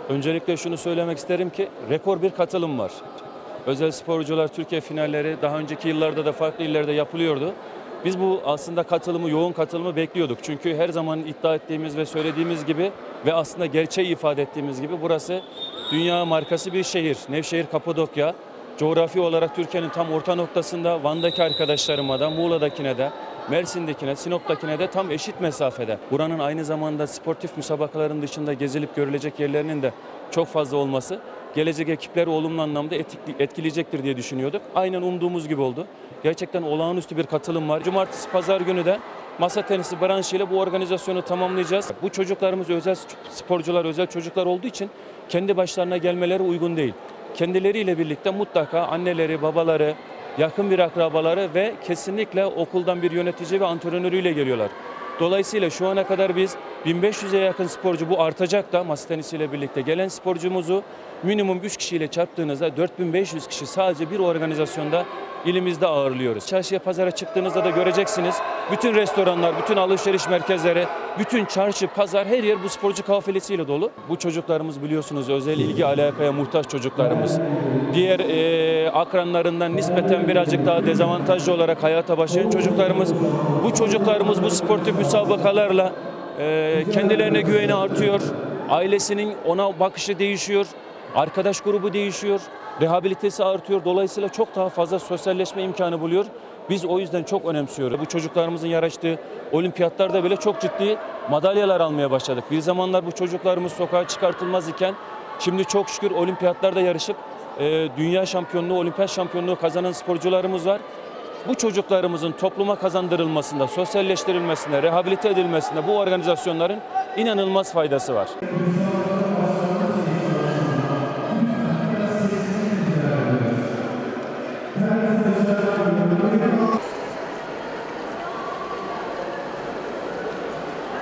Öncelikle şunu söylemek isterim ki rekor bir katılım var. Özel sporcular Türkiye finalleri daha önceki yıllarda da farklı illerde yapılıyordu. Biz bu aslında katılımı, yoğun katılımı bekliyorduk. Çünkü her zaman iddia ettiğimiz ve söylediğimiz gibi ve aslında gerçeği ifade ettiğimiz gibi burası dünya markası bir şehir. Nevşehir Kapadokya. Coğrafi olarak Türkiye'nin tam orta noktasında. Van'daki arkadaşlarıma da, Muğla'dakine de, Mersin'dekine, Sinop'takine de tam eşit mesafede. Buranın aynı zamanda sportif müsabakaların dışında gezilip görülecek yerlerinin de çok fazla olması gelecek ekipleri olumlu anlamda etkileyecektir diye düşünüyorduk. Aynen umduğumuz gibi oldu. Gerçekten olağanüstü bir katılım var. Cumartesi, pazar günü de masa tenisi branşıyla bu organizasyonu tamamlayacağız. Bu çocuklarımız özel sporcular, özel çocuklar olduğu için kendi başlarına gelmeleri uygun değil. Kendileriyle birlikte mutlaka anneleri, babaları, yakın bir akrabaları ve kesinlikle okuldan bir yönetici ve antrenörüyle geliyorlar. Dolayısıyla şu ana kadar biz 1500'e yakın sporcu, bu artacak da masa tenisiyle birlikte gelen sporcumuzu minimum 3 kişiyle çarptığınızda 4500 kişi sadece bir organizasyonda ilimizde ağırlıyoruz. Çarşıya, pazara çıktığınızda da göreceksiniz. Bütün restoranlar, bütün alışveriş merkezleri, bütün çarşı, pazar, her yer bu sporcu kafilesiyle dolu. Bu çocuklarımız biliyorsunuz özel ilgi alakaya muhtaç çocuklarımız. Diğer akranlarından nispeten birazcık daha dezavantajlı olarak hayata başlayan çocuklarımız. Bu çocuklarımız bu sportif müsabakalarla kendilerine güveni artıyor. Ailesinin ona bakışı değişiyor. Arkadaş grubu değişiyor. Rehabilitesi artıyor. Dolayısıyla çok daha fazla sosyalleşme imkanı buluyor. Biz o yüzden çok önemsiyoruz. Bu çocuklarımızın yarıştığı olimpiyatlarda bile çok ciddi madalyalar almaya başladık. Bir zamanlar bu çocuklarımız sokağa çıkartılmaz iken şimdi çok şükür olimpiyatlarda yarışıp dünya şampiyonluğu, olimpiyat şampiyonluğu kazanan sporcularımız var. Bu çocuklarımızın topluma kazandırılmasında, sosyalleştirilmesinde, rehabilite edilmesinde bu organizasyonların inanılmaz faydası var.